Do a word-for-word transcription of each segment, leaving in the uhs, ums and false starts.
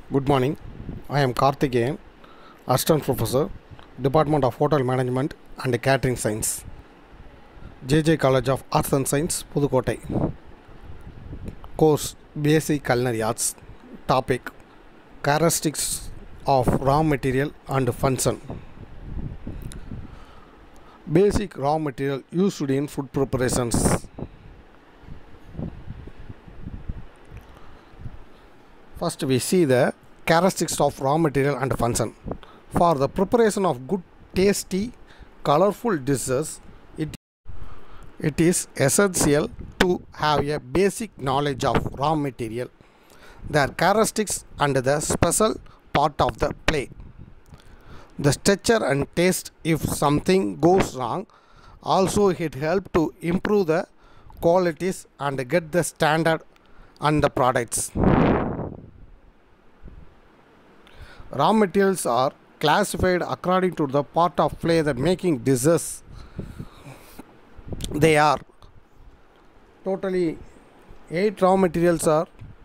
Good morning. I am Karthikeyan, Assistant Professor, Department of Hotel Management and Catering Science, J J College of Arts and Science, Pudukottai. Course Basic Culinary Arts. Topic Characteristics of Raw Material and Function. Basic raw material used in food preparations. First we see the characteristics of raw material and function. For the preparation of good, tasty, colorful dishes, it, it is essential to have a basic knowledge of raw material, their characteristics and the special part of the play. The texture and taste, if something goes wrong, also it helps to improve the qualities and get the standard and the products. Raw materials are classified according to the part of play that making dishes. They are totally eight raw materials are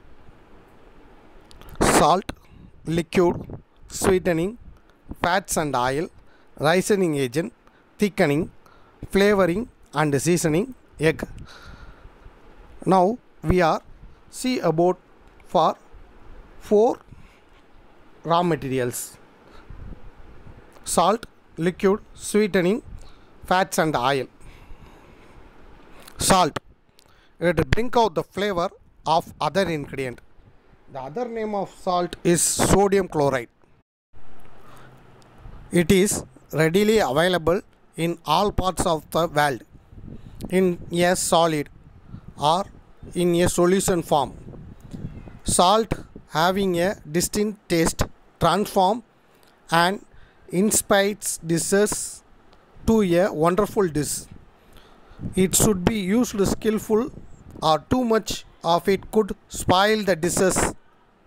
salt, liquid, sweetening, fats and oil, rising agent, thickening, flavoring and seasoning, egg. Now we are see about for four raw materials: salt, liquid, sweetening, fats and oil. Salt, it brings out the flavor of other ingredient. The other name of salt is sodium chloride. It is readily available in all parts of the world in a solid or in a solution form. Salt having a distinct taste transform and inspires dishes to a wonderful dish. It should be used skillful, or too much of it could spoil the dishes.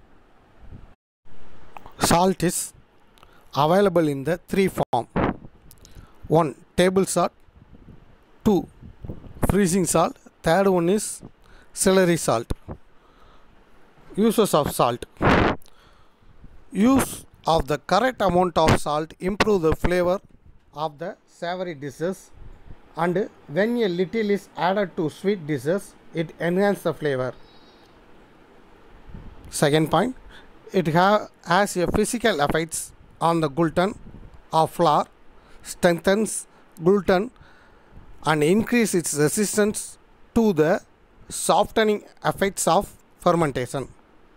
Salt is available in the three form. One, table salt. Two, freezing salt. Third one is celery salt. Uses of salt. Use of the correct amount of salt improve the flavor of the savory dishes, and when a little is added to sweet dishes, it enhances the flavor. Second point, it ha has a physical effects on the gluten of flour, strengthens gluten and increase its resistance to the softening effects of fermentation.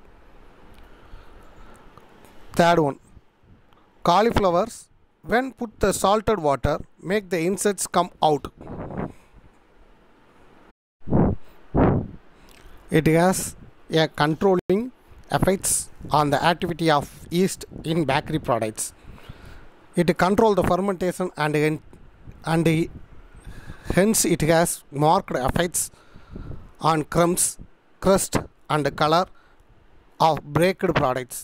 Third one, cauliflowers, when put the salted water, make the insects come out. It has a controlling effects on the activity of yeast in bakery products. It controls the fermentation and, and hence it has marked effects on crumbs, crust and color of baked products.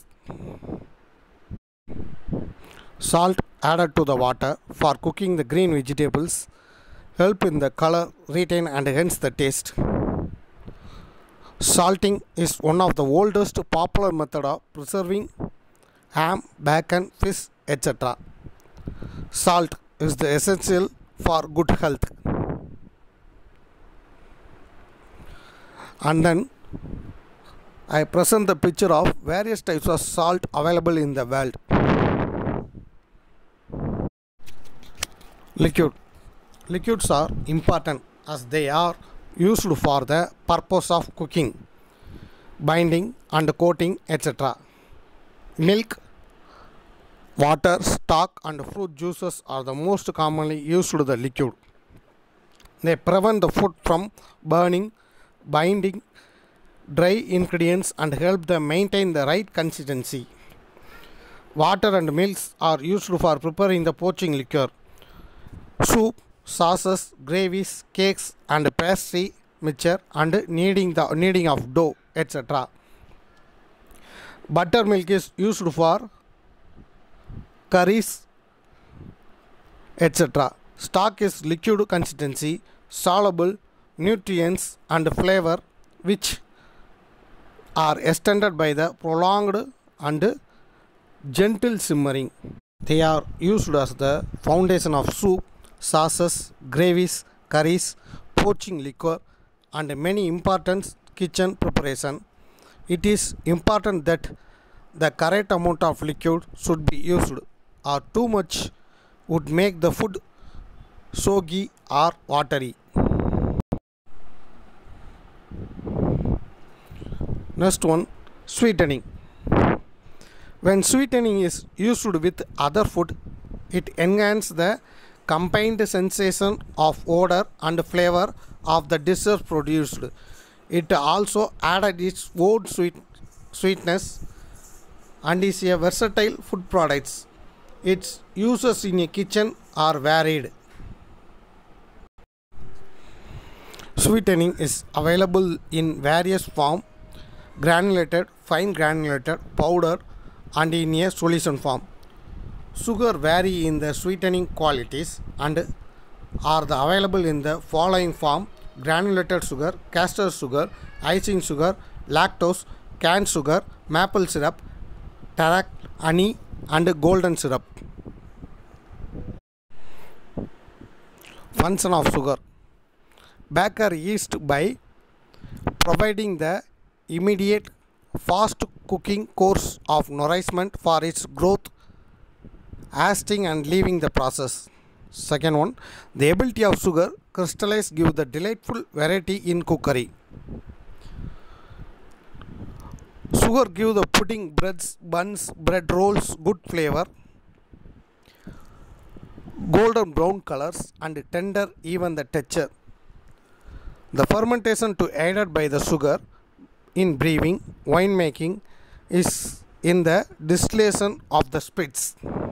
Salt added to the water for cooking the green vegetables help in the color retain and hence the taste. Salting is one of the oldest popular method of preserving ham, bacon, fish, et cetera. Salt is the essential for good health. And then I present the picture of various types of salt available in the world. Liquid. Liquids are important as they are used for the purpose of cooking, binding and coating, et cetera. Milk, water, stock and fruit juices are the most commonly used to the liquid. They prevent the food from burning, binding dry ingredients and help them maintain the right consistency. Water and milks are used for preparing the poaching liquor, soup, sauces, gravies, cakes and pastry mixture and kneading the kneading of dough, et cetera. Buttermilk is used for curries, et cetera. Stock is liquid consistency, soluble, nutrients and flavor which are extended by the prolonged and gentle simmering. They are used as the foundation of soup, sauces, gravies, curries, poaching liquor, and many important kitchen preparation. It is important that the correct amount of liquid should be used, or too much would make the food soggy or watery. Next one, sweetening. When sweetening is used with other food, it enhances the combined sensation of odor and flavor of the dishes produced. It also added its own sweet, sweetness and is a versatile food product. Its uses in a kitchen are varied. Sweetening is available in various forms: granulated, fine granulated, powder, and in a solution form. Sugar vary in the sweetening qualities and are the available in the following form: granulated sugar, castor sugar, icing sugar, lactose, canned sugar, maple syrup, tarrac, honey, and golden syrup. Function of sugar. Baker yeast by providing the immediate fast cooking course of nourishment for its growth, hasting and leaving the process. Second one, the ability of sugar crystallize give the delightful variety in cookery. Sugar give the pudding, breads, buns, bread rolls good flavor, golden brown colors, and tender even the texture. The fermentation to aided by the sugar in brewing, wine making is in the distillation of the spirits.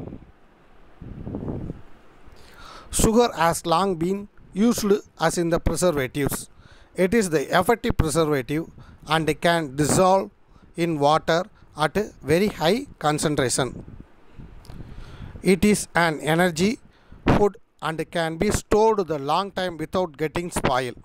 Sugar has long been used as in the preservatives. It is the effective preservative and can dissolve in water at a very high concentration. It is an energy food and can be stored the long time without getting spoiled.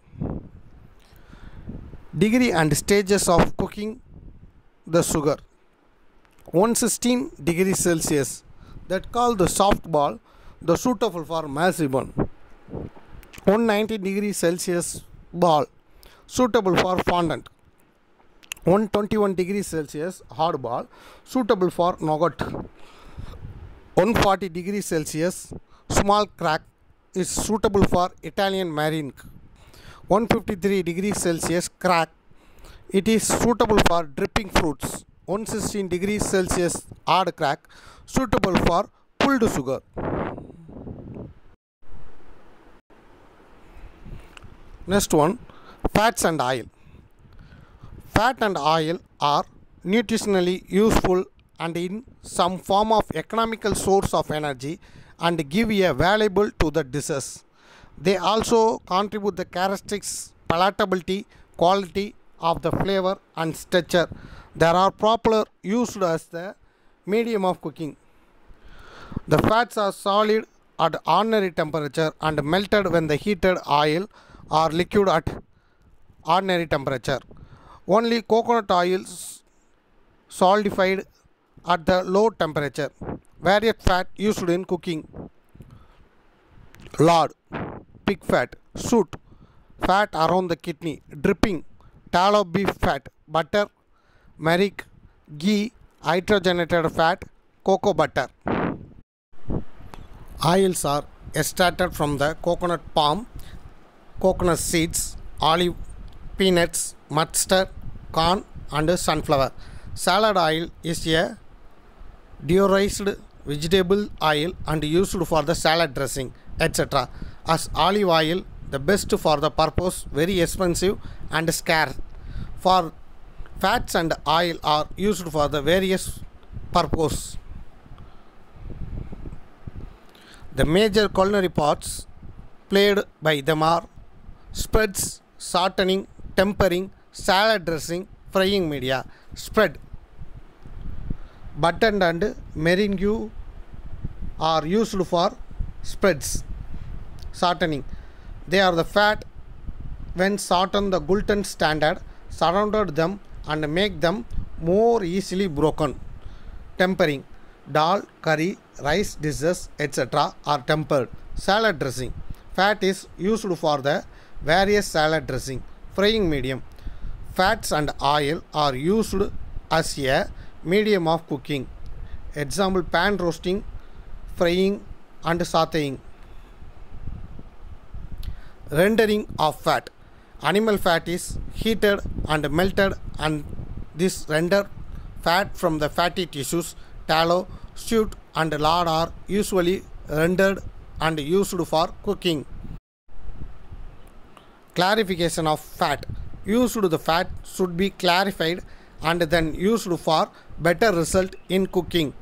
Degree and stages of cooking the sugar. one hundred sixteen degrees Celsius, that called the soft ball, the suitable for massive one. one hundred ninety degrees Celsius ball, suitable for fondant. one hundred twenty-one degrees Celsius hard ball, suitable for nougat. one hundred forty degrees Celsius small crack is suitable for Italian meringue. one hundred fifty-three degrees Celsius crack, it is suitable for dripping fruits. one hundred sixteen degrees Celsius hard crack, suitable for pulled sugar. Next one, fats and oil. Fat and oil are nutritionally useful and in some form of economical source of energy and give a valuable to the dishes. They also contribute the characteristics, palatability, quality of the flavor and texture. They are properly used as the medium of cooking. The fats are solid at ordinary temperature and melted when the heated oil or liquid at ordinary temperature. Only coconut oil solidified at the low temperature. Various fat used in cooking: lard, pig fat, soot, fat around the kidney, dripping, tallow beef fat, butter, marrick, ghee, hydrogenated fat, cocoa butter. Oils are extracted from the coconut palm, coconut seeds, olive, peanuts, mustard, corn, and sunflower. Salad oil is a deodorized vegetable oil and used for the salad dressing, et cetera. As olive oil, the best for the purpose, very expensive and scarce. For fats and oil are used for the various purpose. The major culinary parts played by them are spreads, shortening, tempering, salad dressing, frying media. Spread. Button and meringue are used for spreads. Shortening. They are the fat when shorten the gluten standard, surrounded them and make them more easily broken. Tempering. Dal, curry, rice dishes, et cetera are tempered. Salad dressing. Fat is used for the various salad dressing. Frying medium. Fats and oil are used as a medium of cooking. Example: pan roasting, frying and sauteing. Rendering of fat. Animal fat is heated and melted, and this render fat from the fatty tissues. Tallow, suet and lard are usually rendered and used for cooking. Clarification of fat. Used the fat should be clarified and then used for better result in cooking.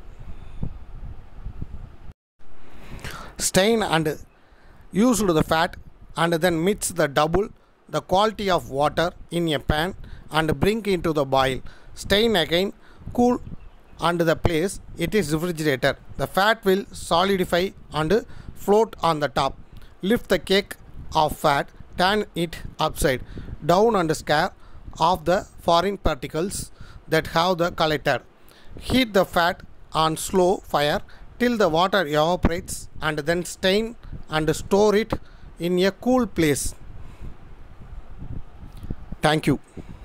Stain and used the fat and then mix the double the quality of water in a pan and bring into the boil. Stain again, cool and the place it is refrigerated. The fat will solidify and float on the top. Lift the cake of fat, turn it upside down and scare off the foreign particles that have the collected. Heat the fat on slow fire till the water evaporates and then stain and store it in a cool place. Thank you.